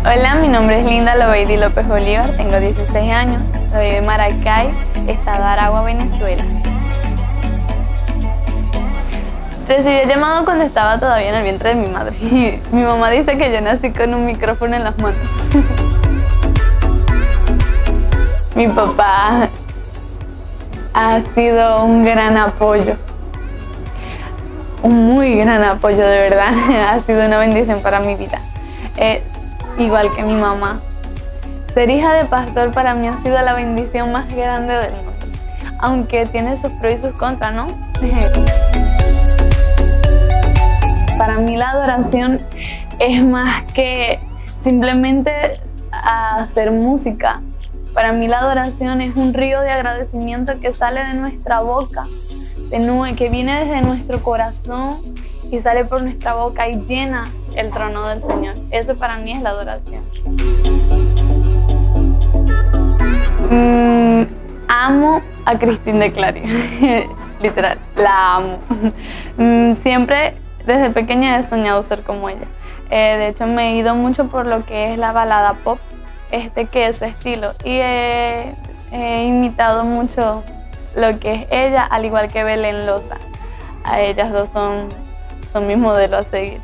Hola, mi nombre es Linda Lobeidi López Bolívar, tengo 16 años, soy de Maracay, estado Aragua, Venezuela. Recibí el llamado cuando estaba todavía en el vientre de mi madre y mi mamá dice que yo nací con un micrófono en las manos. Mi papá ha sido un gran apoyo, un muy gran apoyo, de verdad. Ha sido una bendición para mi vida. Igual que mi mamá. Ser hija de pastor para mí ha sido la bendición más grande del mundo, aunque tiene sus pros y sus contras, ¿no? Para mí la adoración es más que simplemente hacer música. Para mí la adoración es un río de agradecimiento que sale de nuestra boca, que viene desde nuestro corazón y sale por nuestra boca y llena el trono del Señor. Eso para mí es la adoración. Amo a Christine de Clary, literal, la amo. Siempre desde pequeña he soñado ser como ella. De hecho me he ido mucho por lo que es la balada pop, que es su estilo, y he imitado mucho lo que es ella, al igual que Belén Loza. A ellas dos son mis modelos a seguir.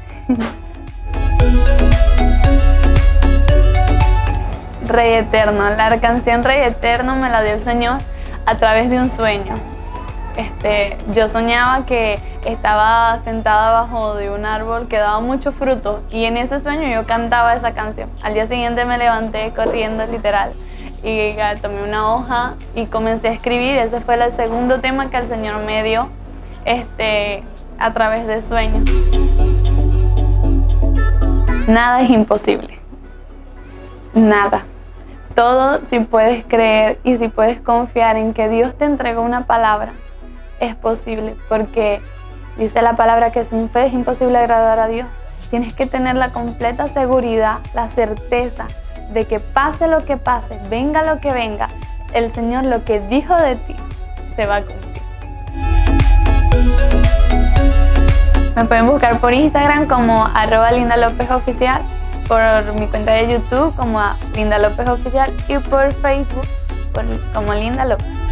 Rey Eterno. La canción Rey Eterno me la dio el Señor a través de un sueño. Yo soñaba que estaba sentada bajo de un árbol que daba mucho fruto y en ese sueño yo cantaba esa canción. Al día siguiente me levanté corriendo, literal, y tomé una hoja y comencé a escribir. Ese fue el segundo tema que el Señor me dio a través de sueños. Nada es imposible. Nada. Todo, si puedes creer y si puedes confiar en que Dios te entregó una palabra, es posible, porque dice la palabra que sin fe es imposible agradar a Dios. Tienes que tener la completa seguridad, la certeza de que pase lo que pase, venga lo que venga, el Señor lo que dijo de ti se va a cumplir. Me pueden buscar por Instagram como @LindaLopezOficial, por mi cuenta de YouTube como Linda López Oficial y por Facebook como Linda López.